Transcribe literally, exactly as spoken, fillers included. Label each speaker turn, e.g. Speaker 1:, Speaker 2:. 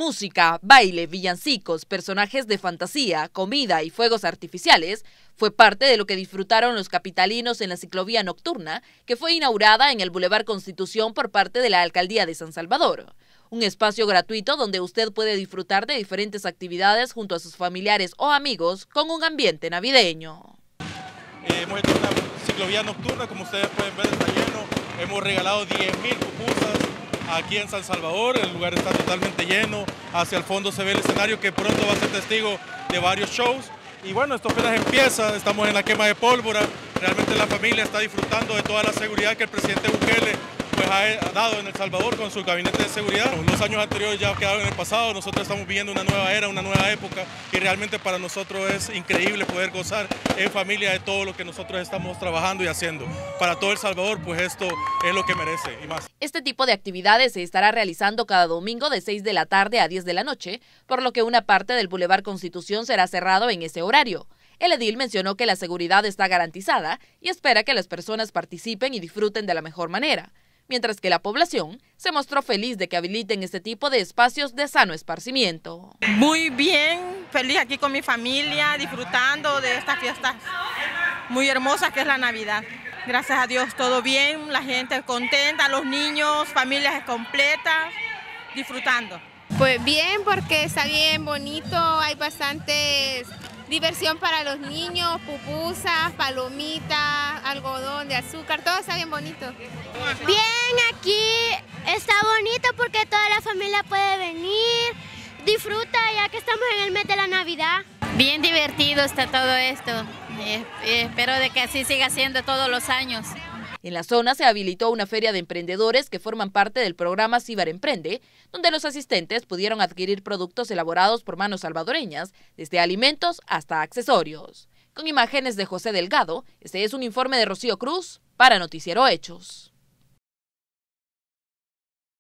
Speaker 1: música, baile, villancicos, personajes de fantasía, comida y fuegos artificiales fue parte de lo que disfrutaron los capitalinos en la ciclovía nocturna, que fue inaugurada en el Boulevard Constitución por parte de la Alcaldía de San Salvador. Un espacio gratuito donde usted puede disfrutar de diferentes actividades junto a sus familiares o amigos con un ambiente navideño.
Speaker 2: Eh, hemos hecho una ciclovía nocturna, como ustedes pueden ver está lleno, hemos regalado diez mil pupusas aquí en San Salvador, el lugar está totalmente lleno, hacia el fondo se ve el escenario que pronto va a ser testigo de varios shows. Y bueno, esto apenas empieza, estamos en la quema de pólvora, realmente la familia está disfrutando de toda la seguridad que el presidente Bukele pues, ha dado en El Salvador con su gabinete de seguridad. Los años anteriores ya quedaron en el pasado, nosotros estamos viviendo una nueva era, una nueva época y realmente para nosotros es increíble poder gozar en familia de todo lo que nosotros estamos trabajando y haciendo. Para todo El Salvador, pues esto es lo que merece y más.
Speaker 1: Este tipo de actividades se estará realizando cada domingo de seis de la tarde a diez de la noche, por lo que una parte del Boulevard Constitución será cerrado en ese horario. El edil mencionó que la seguridad está garantizada y espera que las personas participen y disfruten de la mejor manera, mientras que la población se mostró feliz de que habiliten este tipo de espacios de sano esparcimiento.
Speaker 3: Muy bien, feliz aquí con mi familia, disfrutando de estas fiestas muy hermosas que es la Navidad. Gracias a Dios todo bien, la gente contenta, los niños, familias completas, disfrutando.
Speaker 4: Pues bien, porque está bien bonito, hay bastante diversión para los niños, pupusas, palomitas, algodón de azúcar, todo está bien bonito.
Speaker 5: Bien, aquí está bonito porque toda la familia puede venir, disfruta ya que estamos en el mes de la Navidad.
Speaker 6: Bien divertido está todo esto, eh, eh, espero de que así siga siendo todos los años.
Speaker 1: En la zona se habilitó una feria de emprendedores que forman parte del programa Cibar Emprende, donde los asistentes pudieron adquirir productos elaborados por manos salvadoreñas, desde alimentos hasta accesorios. Con imágenes de José Delgado, este es un informe de Rocío Cruz para Noticiero Hechos.